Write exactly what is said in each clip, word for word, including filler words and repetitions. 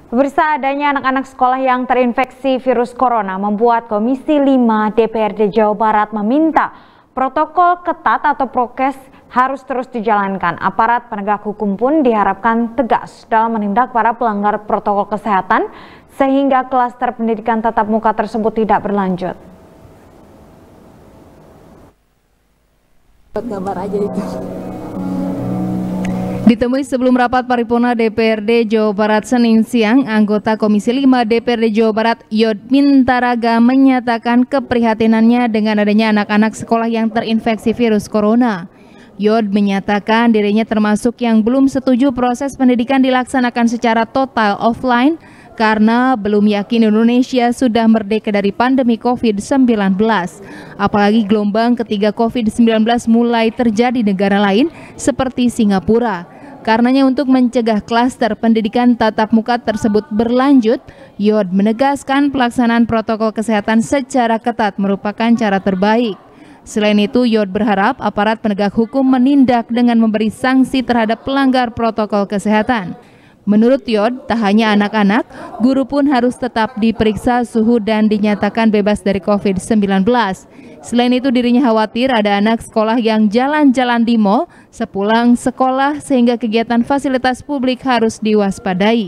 Pemirsa, adanya anak-anak sekolah yang terinfeksi virus corona membuat Komisi lima D P R D Jawa Barat meminta protokol ketat atau prokes harus terus dijalankan. Aparat penegak hukum pun diharapkan tegas dalam menindak para pelanggar protokol kesehatan sehingga klaster pendidikan tatap muka tersebut tidak berlanjut. Gambar aja itu. Ditemui sebelum rapat paripurna D P R D Jawa Barat Senin siang, anggota Komisi lima D P R D Jawa Barat Yod Mintaraga menyatakan keprihatinannya dengan adanya anak-anak sekolah yang terinfeksi virus corona. Yod menyatakan dirinya termasuk yang belum setuju proses pendidikan dilaksanakan secara total offline karena belum yakin Indonesia sudah merdeka dari pandemi COVID sembilan belas. Apalagi gelombang ketiga COVID sembilan belas mulai terjadi di negara lain seperti Singapura. Karenanya untuk mencegah klaster pendidikan tatap muka tersebut berlanjut, Yod menegaskan pelaksanaan protokol kesehatan secara ketat merupakan cara terbaik. Selain itu, Yod berharap aparat penegak hukum menindak dengan memberi sanksi terhadap pelanggar protokol kesehatan. Menurut Yod, tak hanya anak-anak, guru pun harus tetap diperiksa suhu dan dinyatakan bebas dari COVID sembilan belas. Selain itu, dirinya khawatir ada anak sekolah yang jalan-jalan di mal sepulang sekolah sehingga kegiatan fasilitas publik harus diwaspadai.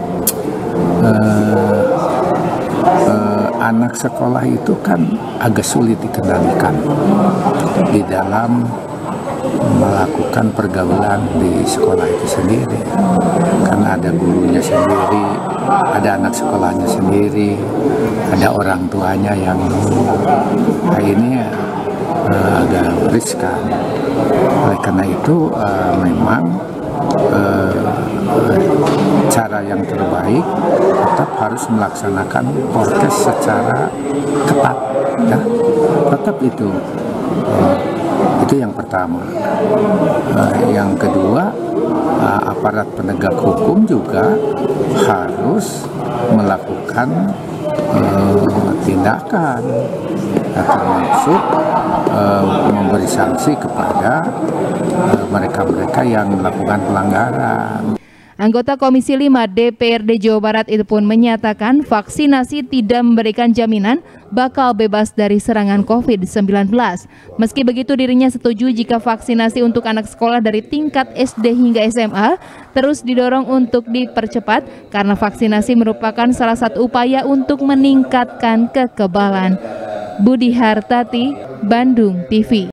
Uh, uh, anak sekolah itu kan agak sulit dikendalikan di dalam melakukan pergaulan di sekolah itu sendiri, karena ada gurunya sendiri, ada anak sekolahnya sendiri, ada orang tuanya yang nah ini uh, agak riskan. Oleh karena itu uh, memang uh, cara yang terbaik tetap harus melaksanakan prokes secara ketat, ya. Tetap itu. Uh, Itu yang pertama. Uh, yang kedua, uh, aparat penegak hukum juga harus melakukan uh, tindakan, uh, termasuk uh, memberi sanksi kepada mereka-mereka uh, yang melakukan pelanggaran. Anggota Komisi lima D P R D Jawa Barat itu pun menyatakan vaksinasi tidak memberikan jaminan bakal bebas dari serangan COVID sembilan belas. Meski begitu, dirinya setuju jika vaksinasi untuk anak sekolah dari tingkat S D hingga S M A terus didorong untuk dipercepat karena vaksinasi merupakan salah satu upaya untuk meningkatkan kekebalan. Budi Hartati, Bandung T V.